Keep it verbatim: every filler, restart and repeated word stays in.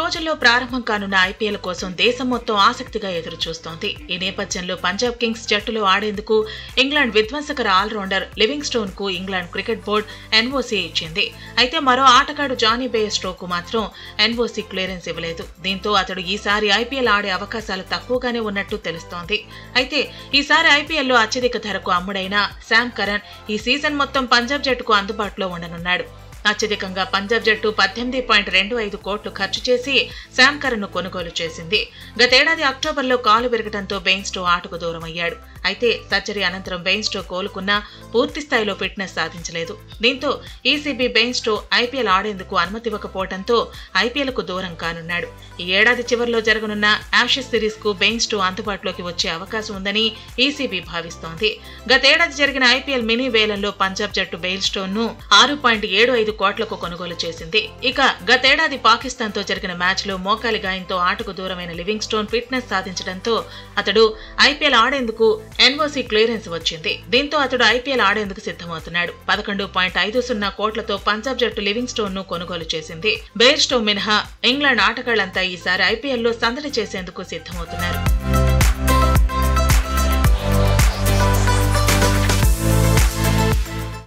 రోజుల్లో ప్రారంభం కానున్న ఐపీఎల్ కోసం దేశం మొత్తం ఆసక్తిగా ఎదురు చూస్తోంది. ఈ నేపథ్యంలో పంజాబ్ కింగ్స్ జట్టులో ఆడేందుకు ఇంగ్లాండ్ విధ్వంసకర ఆల్రౌండర్ లివింగ్స్టోన్ కు ఇంగ్లాండ్ క్రికెట్ బోర్డు ఎన్ఓసీ ఇచ్చింది. అయితే మరో ఆటగాడు జానీ బేయర్స్టో కు మాత్రం ఎన్ఓసీ క్లియరెన్స్ ఇవ్వలేదు. దీంతో అతడు ఈసారి ఐపీఎల్ ఆడే అవకాశాలు తక్కువగానే ఉన్నట్టు తెలుస్తోంది. అయితే ఈసారి ఐపీఎల్లో అత్యధిక ధరకు అమ్ముడైన శామ్ కరన్ ఈ సీజన్ మొత్తం పంజాబ్ జట్టుకు అందుబాటులో ఉండనున్నాడు. అత్యధికంగా పంజాబ్ జట్టు పద్దెనిమిది పాయింట్ రెండు ఐదు కోట్లు ఖర్చు చేసి శామ్ కరన్ ను కొనుగోలు చేసింది. గతేడాది అక్టోబర్లో కాలు విరగడంతో బెయిన్స్టో ఆటకు దూరం అయ్యాడు. అయితే సర్జరీ అనంతరం బెయిన్స్టో కోలుకున్నా పూర్తి స్థాయిలో ఫిట్నెస్ సాధించలేదు. దీంతో ఈసీబీ బెయిన్స్టో ఐపీఎల్ ఆడేందుకు అనుమతి ఇవ్వకపోవడంతో ఐపీఎల్ కు దూరం కానున్నాడు. ఈ ఏడాది చివరిలో జరగనున్న యాషెస్ సిరీస్ కు బెయిన్స్టో అందుబాటులోకి వచ్చే అవకాశం ఉందని ఈసీబీ భావిస్తోంది. గతేడాది జరిగిన ఐపీఎల్ మినీ వేలంలో పంజాబ్ జట్టు బెయిన్స్టోన్ ను ఆరు పాయింట్ ఏడు ఐదు కోట్లకు కొనుగోలు చేసింది. ఇక గతేడాది పాకిస్తాన్ తో జరిగిన మ్యాచ్ లో మోకాలి గాయంతో ఆటకు దూరమైన లివింగ్స్టోన్ ఫిట్నెస్ సాధించడంతో అతడు ఐపీఎల్ ఆడేందుకు ఎన్ఓసీ క్లియరెన్స్ వచ్చింది. దీంతో అతడు ఐపీఎల్ ఆడేందుకు సిద్ధమవుతున్నాడు. పదకొండు పాయింట్ ఐదు సున్నా కోట్లతో పంజాబ్ జట్టు లివింగ్స్టోన్ ను కొనుగోలు చేసింది. బెయిర్స్టో మినహా ఇంగ్లాండ్ ఆటగాళ్లంతా ఈసారి ఐపీఎల్ లో సందడి చేసేందుకు సిద్ధమవుతున్నారు.